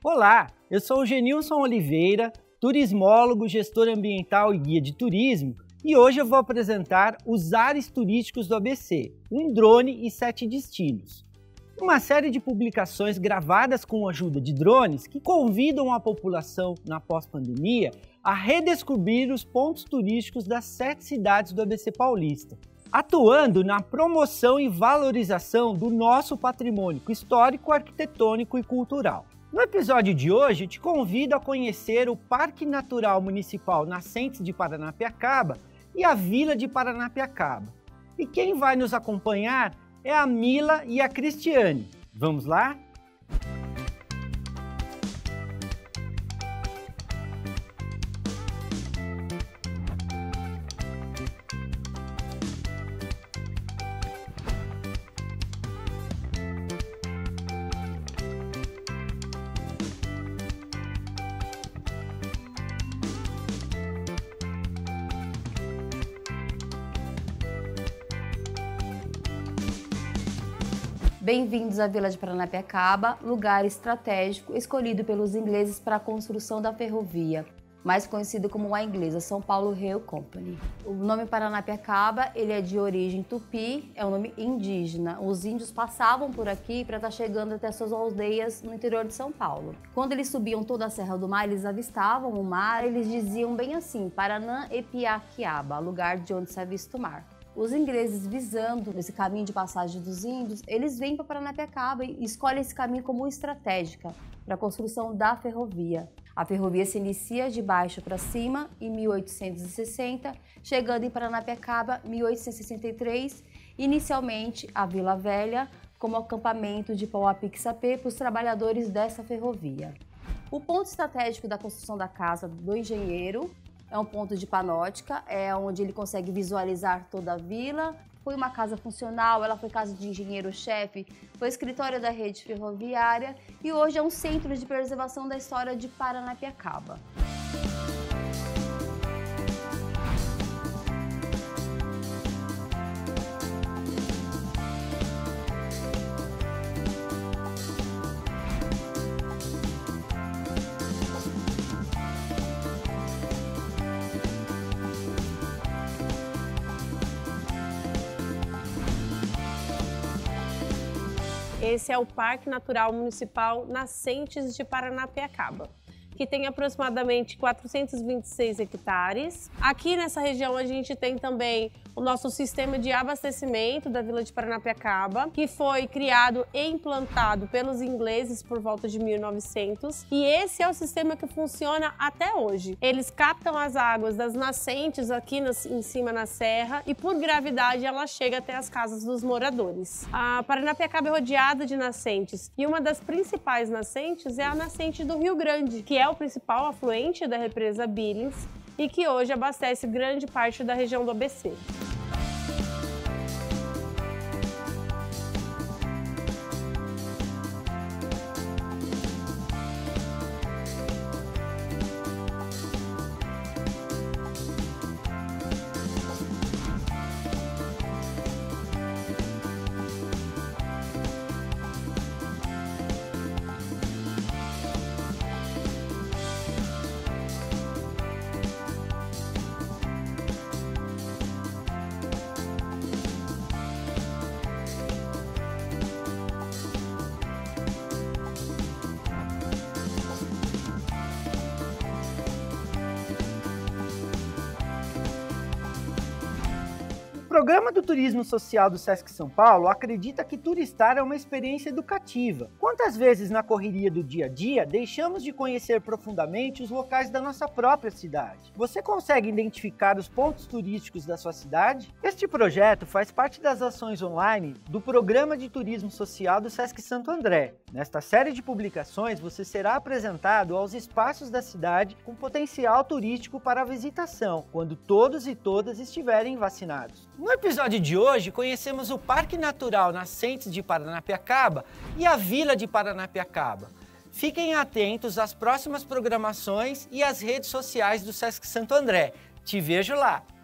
Olá, eu sou o Genilson Oliveira, turismólogo, gestor ambiental e guia de turismo, e hoje eu vou apresentar os Ares Turísticos do ABC, um drone e 7 destinos. Uma série de publicações gravadas com a ajuda de drones que convidam a população na pós-pandemia a redescobrir os pontos turísticos das 7 cidades do ABC paulista, atuando na promoção e valorização do nosso patrimônio histórico, arquitetônico e cultural. No episódio de hoje, eu te convido a conhecer o Parque Natural Municipal Nascentes de Paranapiacaba e a Vila de Paranapiacaba. E quem vai nos acompanhar é a Mila e a Cristiane. Vamos lá? Bem-vindos à Vila de Paranapiacaba, lugar estratégico escolhido pelos ingleses para a construção da ferrovia, mais conhecido como a inglesa São Paulo Rail Company. O nome Paranapiacaba ele é de origem tupi, é um nome indígena. Os índios passavam por aqui para estar chegando até suas aldeias no interior de São Paulo. Quando eles subiam toda a Serra do Mar, eles avistavam o mar, eles diziam bem assim, Paranã-Epiaquiaba, lugar de onde se avista o mar. Os ingleses, visando esse caminho de passagem dos índios, eles vêm para Paranapiacaba e escolhem esse caminho como estratégica para a construção da ferrovia. A ferrovia se inicia de baixo para cima em 1860, chegando em Paranapiacaba em 1863, inicialmente a Vila Velha, como acampamento de Pauapi-Quixapé para os trabalhadores dessa ferrovia. O ponto estratégico da construção da casa do engenheiro é um ponto de panóptica, é onde ele consegue visualizar toda a vila. Foi uma casa funcional, ela foi casa de engenheiro-chefe, foi escritório da rede ferroviária e hoje é um centro de preservação da história de Paranapiacaba. Esse é o Parque Natural Municipal Nascentes de Paranapiacaba, que tem aproximadamente 426 hectares. Aqui nessa região a gente tem também o nosso sistema de abastecimento da Vila de Paranapiacaba, que foi criado e implantado pelos ingleses por volta de 1900, e esse é o sistema que funciona até hoje. Eles captam as águas das nascentes aqui em cima na serra e por gravidade ela chega até as casas dos moradores. A Paranapiacaba é rodeada de nascentes e uma das principais nascentes é a nascente do Rio Grande, que é o principal afluente da represa Billings e que hoje abastece grande parte da região do ABC. O Programa do Turismo Social do Sesc São Paulo acredita que turistar é uma experiência educativa. Quantas vezes na correria do dia a dia deixamos de conhecer profundamente os locais da nossa própria cidade? Você consegue identificar os pontos turísticos da sua cidade? Este projeto faz parte das ações online do Programa de Turismo Social do Sesc Santo André. Nesta série de publicações, você será apresentado aos espaços da cidade com potencial turístico para a visitação, quando todos e todas estiverem vacinados. No episódio de hoje, conhecemos o Parque Natural Nascentes de Paranapiacaba e a Vila de Paranapiacaba. Fiquem atentos às próximas programações e às redes sociais do Sesc Santo André. Te vejo lá!